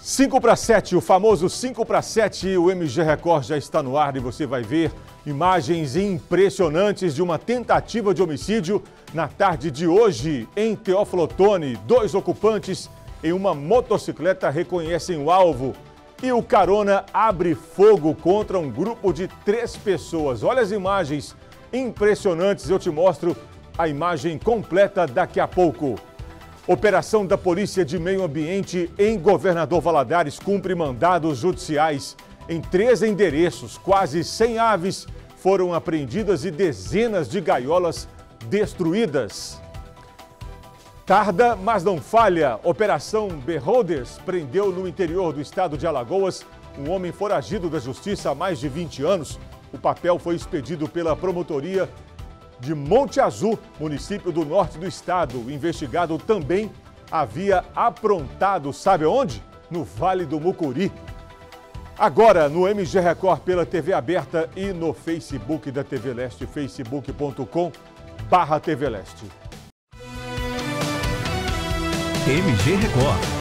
5 para 7, o famoso 5 para 7, o MG Record já está no ar e você vai ver imagens impressionantes de uma tentativa de homicídio na tarde de hoje em Teófilo Otoni. 2 ocupantes em uma motocicleta reconhecem o alvo e o carona abre fogo contra um grupo de 3 pessoas. Olha as imagens impressionantes, eu te mostro a imagem completa daqui a pouco. Operação da Polícia de Meio Ambiente em Governador Valadares cumpre mandados judiciais. Em 3 endereços, quase 100 aves foram apreendidas e dezenas de gaiolas destruídas. Tarda, mas não falha. Operação Beholders prendeu no interior do estado de Alagoas um homem foragido da justiça há mais de 20 anos. O papel foi expedido pela promotoria de Monte Azul, município do norte do estado. O investigado também havia aprontado, sabe onde? No Vale do Mucuri. Agora, no MG Record pela TV aberta e no Facebook da TV Leste, facebook.com/TV Leste. MG Record.